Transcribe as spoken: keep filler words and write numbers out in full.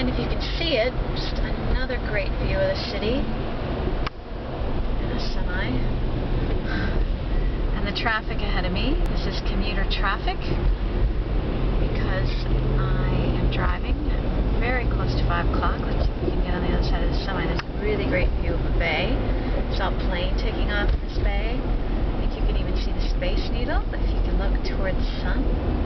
And if you can see it, just another great view of the city in a semi. And the traffic ahead of me. This is commuter traffic because I am driving very close to five o'clock. Let's see if we can get on the other side of the semi. There's a really great view of a bay. Saw a plane taking off in this bay. I think you can even see the Space Needle if you can look toward the sun.